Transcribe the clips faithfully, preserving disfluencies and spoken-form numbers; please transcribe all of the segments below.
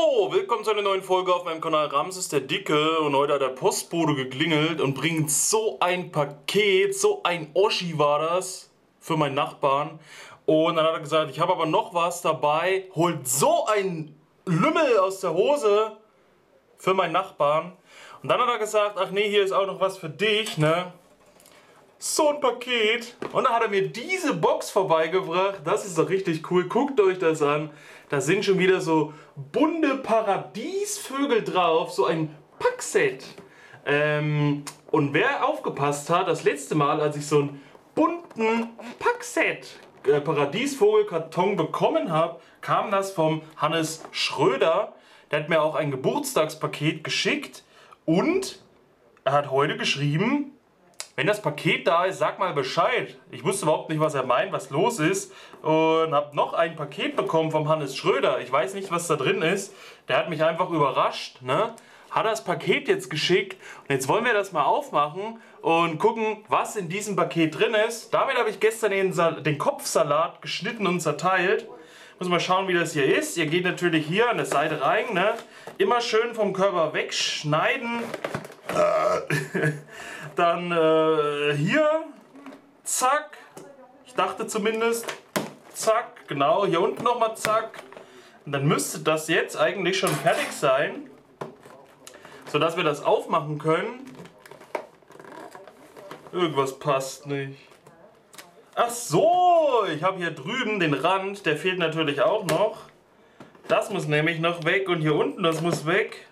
So, willkommen zu einer neuen Folge auf meinem Kanal Ramses der Dicke. Und heute hat der Postbote geklingelt und bringt so ein Paket, so ein Oschi war das, für meinen Nachbarn. Und dann hat er gesagt, ich habe aber noch was dabei, holt so ein Lümmel aus der Hose für meinen Nachbarn. Und dann hat er gesagt, ach nee, hier ist auch noch was für dich, ne? So ein Paket. Und dann hat er mir diese Box vorbeigebracht. Das ist doch richtig cool. Guckt euch das an. Da sind schon wieder so bunte Paradiesvögel drauf. So ein Packset. Ähm, und wer aufgepasst hat, das letzte Mal, als ich so einen bunten Packset äh, Paradiesvogelkarton bekommen habe, kam das vom Hannes Schröder. Der hat mir auch ein Geburtstagspaket geschickt. Und er hat heute geschrieben, wenn das Paket da ist, sag mal Bescheid. Ich wusste überhaupt nicht, was er meint, was los ist. Und habe noch ein Paket bekommen vom Hannes Schröder. Ich weiß nicht, was da drin ist. Der hat mich einfach überrascht, ne? Hat das Paket jetzt geschickt. Und jetzt wollen wir das mal aufmachen und gucken, was in diesem Paket drin ist. Damit habe ich gestern den, Sal den Kopfsalat geschnitten und zerteilt. Muss mal schauen, wie das hier ist. Ihr geht natürlich hier an der Seite rein, ne? Immer schön vom Körper wegschneiden. Dann äh, hier, zack, ich dachte zumindest, zack, genau, hier unten nochmal zack. Und dann müsste das jetzt eigentlich schon fertig sein, sodass wir das aufmachen können. Irgendwas passt nicht. Ach so, ich habe hier drüben den Rand, der fehlt natürlich auch noch. Das muss nämlich noch weg und hier unten, das muss weg.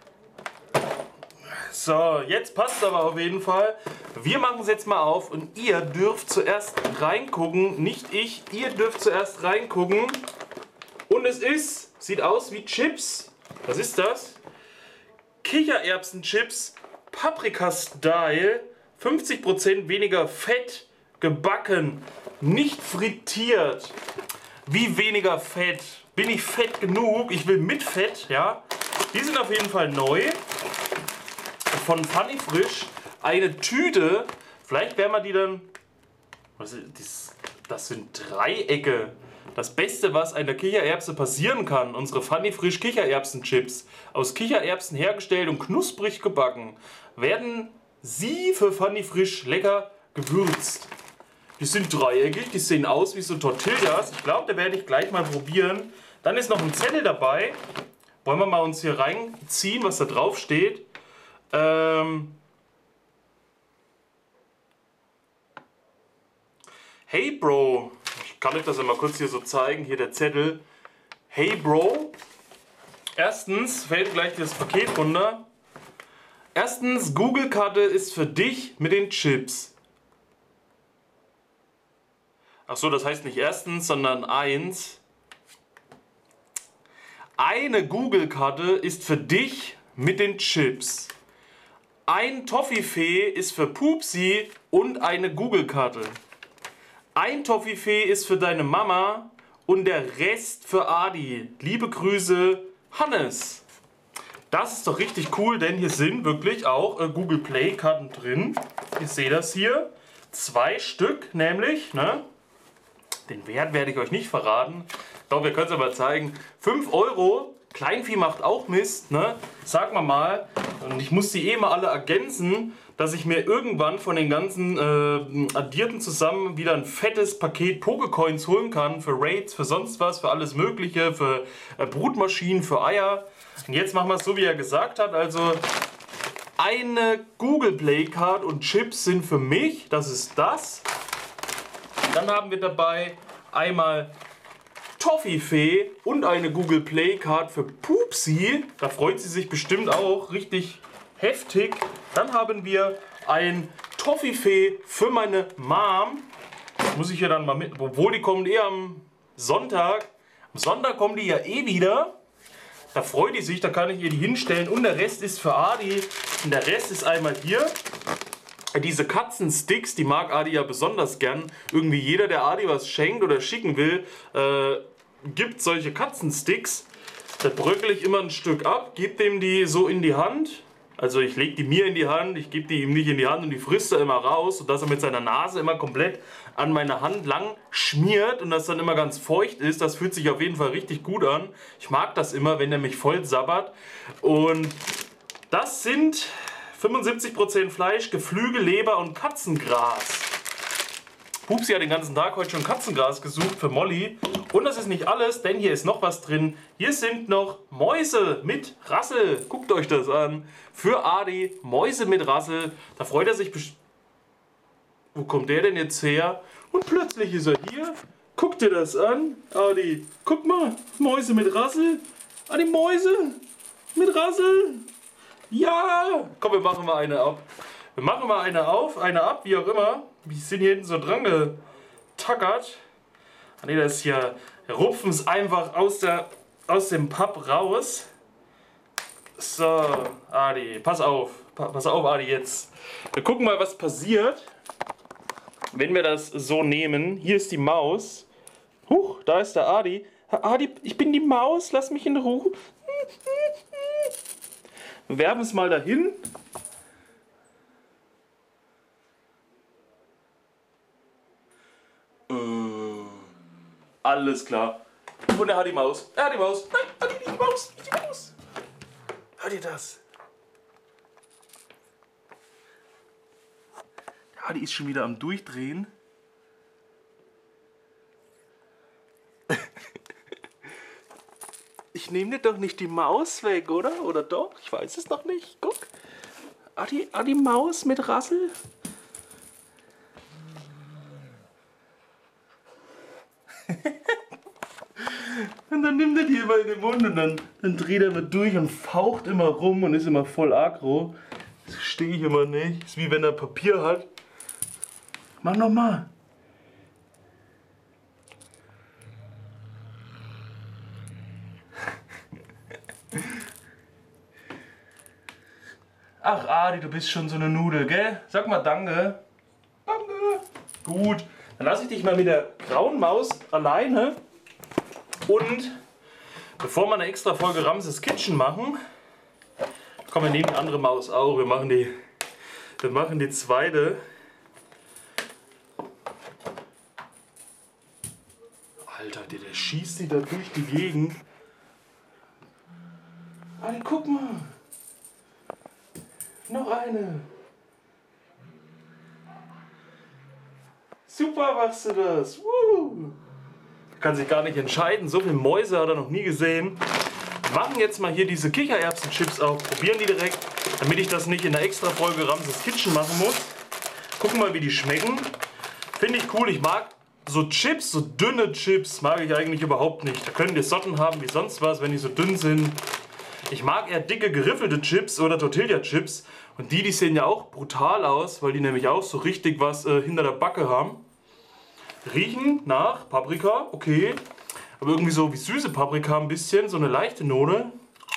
So, jetzt passt es aber auf jeden Fall. Wir machen es jetzt mal auf und ihr dürft zuerst reingucken. Nicht ich, ihr dürft zuerst reingucken. Und es ist, sieht aus wie Chips. Was ist das? Kichererbsenchips, Paprika-Style, fünfzig Prozent weniger Fett, gebacken, nicht frittiert. Wie weniger Fett? Bin ich fett genug? Ich will mit Fett, ja. Die sind auf jeden Fall neu. Von Funny Frisch eine Tüte. Vielleicht werden wir die dann. Was ist das? Das sind Dreiecke. Das Beste, was einer Kichererbse passieren kann. Unsere Funny Frisch Kichererbsenchips. Aus Kichererbsen hergestellt und knusprig gebacken. Werden sie für Funny Frisch lecker gewürzt. Die sind dreieckig. Die sehen aus wie so Tortillas. Ich glaube, da werde ich gleich mal probieren. Dann ist noch ein Zettel dabei. Wollen wir mal uns hier reinziehen, was da drauf steht. Ähm hey Bro, ich kann euch das einmal kurz hier so zeigen, hier der Zettel. Hey Bro, erstens fällt gleich das Paket runter. Erstens, Google-Karte ist für dich mit den Chips. Ach so, das heißt nicht erstens, sondern eins. Eine Google-Karte ist für dich mit den Chips. Ein Toffifee ist für Pupsi und eine Google-Karte. Ein Toffifee ist für deine Mama und der Rest für Adi. Liebe Grüße, Hannes. Das ist doch richtig cool, denn hier sind wirklich auch äh, Google Play-Karten drin. Ich sehe das hier. Zwei Stück nämlich, ne? Den Wert werde ich euch nicht verraten. Doch, wir können es aber zeigen. fünf Euro. Kleinvieh macht auch Mist, ne? Sag mal mal, und ich muss die eh mal alle ergänzen, dass ich mir irgendwann von den ganzen äh, addierten zusammen wieder ein fettes Paket Pokecoins holen kann. Für Raids, für sonst was, für alles mögliche, für äh, Brutmaschinen, für Eier. Und jetzt machen wir es so, wie er gesagt hat. Also eine Google Play Card und Chips sind für mich, das ist das. Dann haben wir dabei einmal Toffifee und eine Google Play Card für Pupsi. Da freut sie sich bestimmt auch richtig heftig. Dann haben wir ein Toffifee für meine Mom. Das muss ich ja dann mal mit, obwohl die kommen eher am Sonntag. Am Sonntag kommen die ja eh wieder. Da freut die sich, da kann ich ihr die hinstellen. Und der Rest ist für Adi. Und der Rest ist einmal hier. Diese Katzensticks, die mag Adi ja besonders gern. Irgendwie jeder, der Adi was schenkt oder schicken will, äh, gibt solche Katzensticks. Da bröckel ich immer ein Stück ab, gebe dem die so in die Hand. Also ich lege die mir in die Hand, ich gebe die ihm nicht in die Hand und die frisst er immer raus, sodass er mit seiner Nase immer komplett an meine Hand lang schmiert und das dann immer ganz feucht ist. Das fühlt sich auf jeden Fall richtig gut an. Ich mag das immer, wenn er mich voll sabbert. Und das sind fünfundsiebzig Prozent Fleisch, Geflügel, Leber und Katzengras. Pupsi hat den ganzen Tag heute schon Katzengras gesucht für Molly. Und das ist nicht alles, denn hier ist noch was drin. Hier sind noch Mäuse mit Rassel. Guckt euch das an. Für Adi, Mäuse mit Rassel. Da freut er sich bestimmt. Wo kommt der denn jetzt her? Und plötzlich ist er hier. Guck dir das an, Adi. Guck mal, Mäuse mit Rassel. Adi, Mäuse mit Rassel. Ja! Komm, wir machen mal eine ab. Wir machen mal eine auf, eine ab, wie auch immer. Wir sind hier hinten so dran getackert. Ah ne, das ist hier. Wir rupfen es einfach aus, der, aus dem Papp raus. So, Adi, pass auf. Pa pass auf, Adi, jetzt. Wir gucken mal, was passiert, wenn wir das so nehmen. Hier ist die Maus. Huch, da ist der Adi. Adi, ich bin die Maus, lass mich in Ruhe. Wir werfen es mal dahin. Alles klar. Und er hat die Maus. Er hat die Maus. Nein, hat die, die Maus. Nicht die Maus. Hört ihr das? Ja, die ist schon wieder am Durchdrehen. Ich nehme dir doch nicht die Maus weg, oder? Oder doch? Ich weiß es noch nicht. Guck. Adi, Adi Maus mit Rassel. Und dann nimmt er die immer in den Mund und dann, dann dreht er immer durch und faucht immer rum und ist immer voll aggro. Das verstehe ich immer nicht. Das ist wie wenn er Papier hat. Mach nochmal. Ach Adi, du bist schon so eine Nudel, gell? Sag mal danke. Danke. Gut, dann lasse ich dich mal mit der grauen Maus alleine. Und bevor wir eine extra Folge Ramses Kitchen machen, komm, wir nehmen die andere Maus auch. Wir machen die, wir machen die zweite. Alter, der, der schießt die da durch die Gegend. Alter, guck mal. Noch eine. Super machst du das. Woo. Kann sich gar nicht entscheiden. So viele Mäuse hat er noch nie gesehen. Wir machen jetzt mal hier diese Kichererbsenchips auf. Probieren die direkt, damit ich das nicht in der extra Folge Ramses Kitchen machen muss. Gucken mal, wie die schmecken. Finde ich cool. Ich mag so Chips, so dünne Chips, mag ich eigentlich überhaupt nicht. Da können die Sorten haben wie sonst was, wenn die so dünn sind. Ich mag eher dicke, geriffelte Chips oder Tortilla-Chips. Und die, die sehen ja auch brutal aus, weil die nämlich auch so richtig was äh, hinter der Backe haben. Riechen nach Paprika, okay. Aber irgendwie so wie süße Paprika ein bisschen, so eine leichte Note.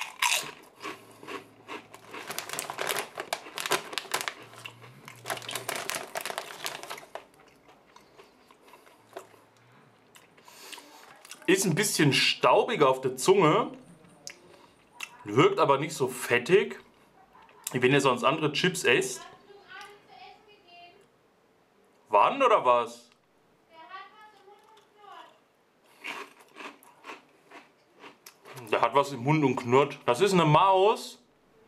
Ist ein bisschen staubig auf der Zunge. Wirkt aber nicht so fettig, wie wenn ihr sonst andere Chips esst. Wann oder was? Der hat was im Mund und knurrt. Das ist eine Maus.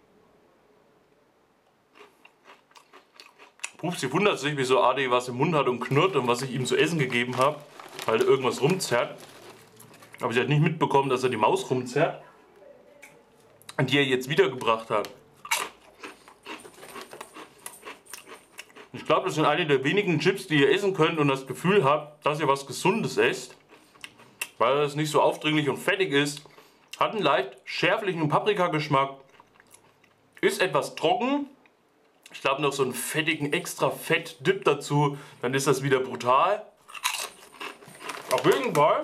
Pupsi wundert sich, wieso Adi was im Mund hat und knurrt und was ich ihm zu essen gegeben habe, weil er irgendwas rumzerrt. Aber sie hat nicht mitbekommen, dass er die Maus rumzerrt. Und die er jetzt wiedergebracht hat. Ich glaube, das sind eine der wenigen Chips, die ihr essen könnt und das Gefühl habt, dass ihr was Gesundes esst. Weil es nicht so aufdringlich und fettig ist. Hat einen leicht schärflichen Paprikageschmack. Ist etwas trocken. Ich glaube noch so einen fettigen extra Fett-Dip dazu. Dann ist das wieder brutal. Auf jeden Fall.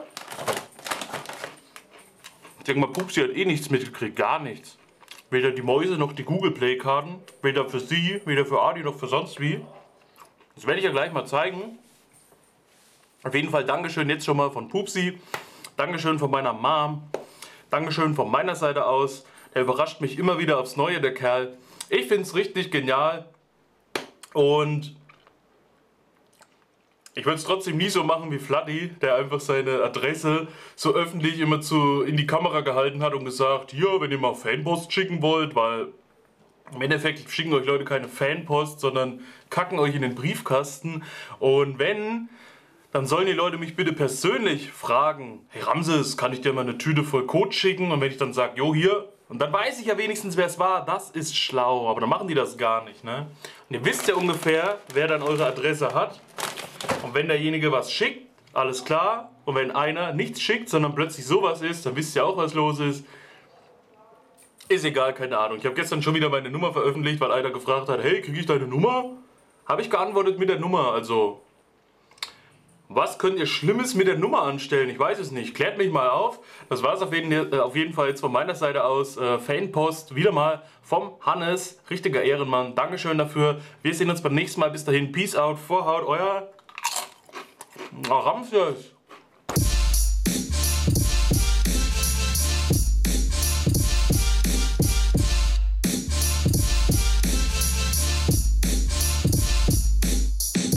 Ich denke mal, Pupsi hat eh nichts mitgekriegt. Gar nichts. Weder die Mäuse noch die Google Play Karten. Weder für sie, weder für Adi noch für sonst wie. Das werde ich ja gleich mal zeigen. Auf jeden Fall Dankeschön jetzt schon mal von Pupsi. Dankeschön von meiner Mom. Dankeschön von meiner Seite aus. Der überrascht mich immer wieder aufs Neue, der Kerl. Ich finde es richtig genial und ich würde es trotzdem nie so machen wie Fladdy, der einfach seine Adresse so öffentlich immer zu, in die Kamera gehalten hat und gesagt, hier, wenn ihr mal Fanpost schicken wollt, weil im Endeffekt schicken euch Leute keine Fanpost, sondern kacken euch in den Briefkasten. Und wenn, dann sollen die Leute mich bitte persönlich fragen, hey Ramses, kann ich dir mal eine Tüte voll Code schicken? Und wenn ich dann sage, jo hier, und dann weiß ich ja wenigstens, wer es war, das ist schlau, aber dann machen die das gar nicht, ne? Und ihr wisst ja ungefähr, wer dann eure Adresse hat. Und wenn derjenige was schickt, alles klar. Und wenn einer nichts schickt, sondern plötzlich sowas ist, dann wisst ihr auch, was los ist. Ist egal, keine Ahnung. Ich habe gestern schon wieder meine Nummer veröffentlicht, weil einer gefragt hat, hey, kriege ich deine Nummer? Habe ich geantwortet mit der Nummer, also... Was könnt ihr Schlimmes mit der Nummer anstellen? Ich weiß es nicht. Klärt mich mal auf. Das war es auf jeden, äh, auf jeden Fall jetzt von meiner Seite aus. Äh, Fanpost wieder mal vom Hannes. Richtiger Ehrenmann. Dankeschön dafür. Wir sehen uns beim nächsten Mal. Bis dahin. Peace out. Vorhaut. Euer Ramses.